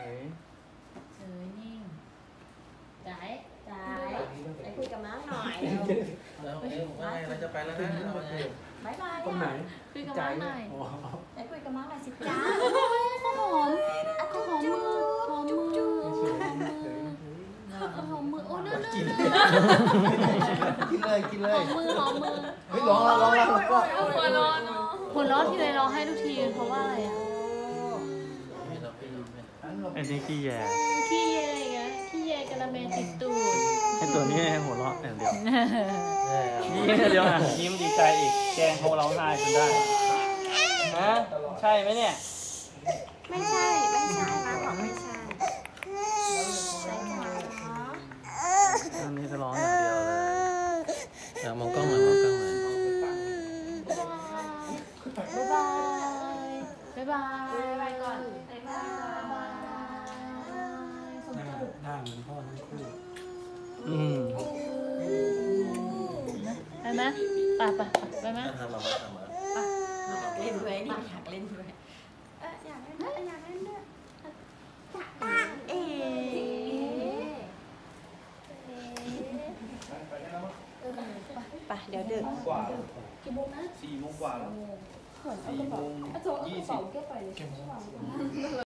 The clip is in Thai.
เฉยนิ่งจ่ายไปคุยกับม้าหน่อยเราจะไปแล้วนะบายบายคนไหนคุยกับม้าหน่อยไปคุยกับม้าหน่อยสิจ้าข้าวหอมมือหอมมือโอ้เนื้อกินเลยหอมมือเฮ้ยร้องแล้วก็หัวเราะทีไรร้องให้ทุกทีเพราะว่าอะไรอ่ะอันนี้ขี้แย่ขี้เย่ไงขี้เย่กระเบนติดตูดไอตัวนี้หัวเราะอย่างเดียวยิ้มเดียวนะยิ้มดีใจอีกแกงเขาเราง่ายจนได้ฮะใช่ไหมเนี่ยไม่ใช่ม้าบอกไม่ใช่อันนี้จะร้องอย่างเดียวเลยมองกล้องหน่อยบ๊ายบายก่อนหน้าเหมือนพ่อทั้งคู่ไปไหมไปไหมทำมาเล่นด้วยนี่อยากเล่นด้วยอยากเล่นด้วยไปเดี๋ยวดึกกว่ากี่โมงนะ 4 โมงกว่าแล้ว4 โมง 20